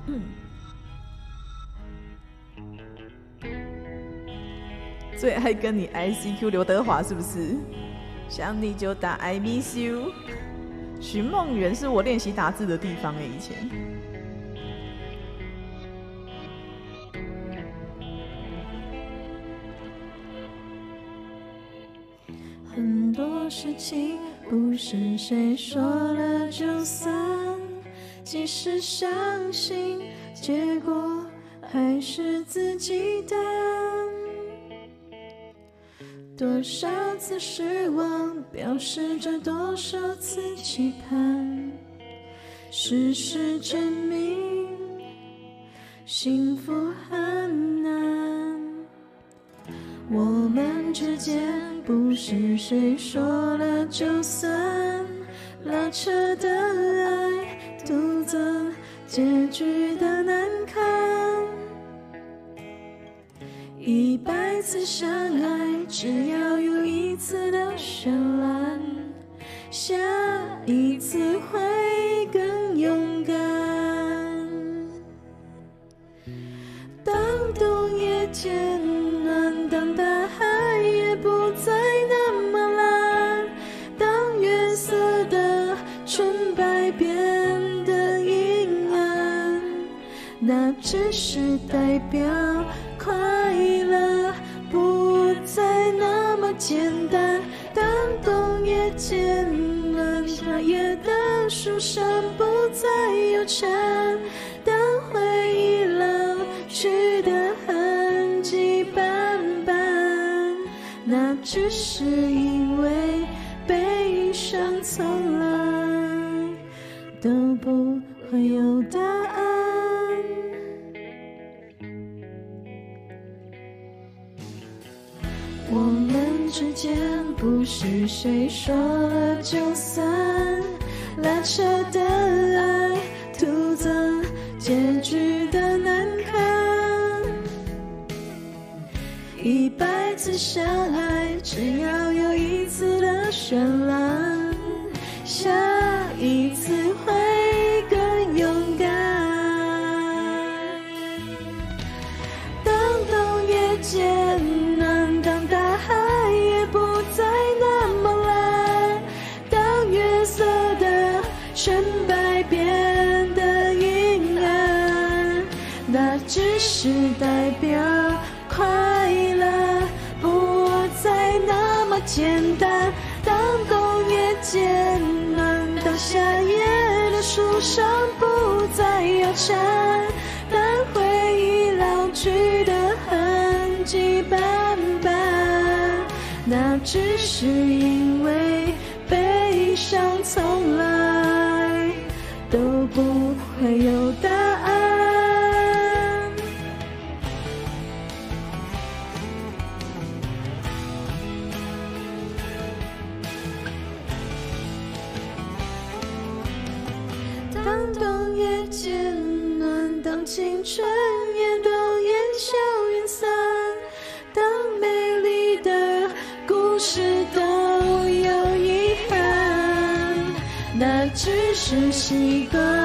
最爱跟你 ICQ 刘德华是不是？想你就打 I miss you。寻梦园是我练习打字的地方诶，以前。 很多事情不是谁说了就算，即使相信，结果还是自己担。多少次失望，表示着多少次期盼。事实证明，幸福很难。我们之间不是谁说了就算，拉扯的爱，徒增结局的难堪。100次相爱，只要有1次的绚烂，下一次会更勇敢。当冬夜渐暖，当大海也不再那么蓝，当月色的纯白变得阴暗，那只是代表快乐不再那么简单。当冬夜渐暖，夏夜的树上不再有蝉，当回忆老去的痕迹斑斑，那只是因为悲伤从来都不会有答案。我们之间不是谁说了就算，拉扯的爱，徒增结局的难堪。100次相爱，只要有1次的绚烂，下一次会更勇敢。当冬夜渐暖，当大海也不再那么蓝，当月色的纯白变得阴暗，那只是代表快乐不再那么简单。当冬夜渐暖，当夏夜的树上不再有蝉，当回忆老去的痕迹斑斑，那只是因为悲伤从来都不会有答案。当冬夜渐暖，当青春也都烟消云散，当美丽的故事都有遗憾，那只是习惯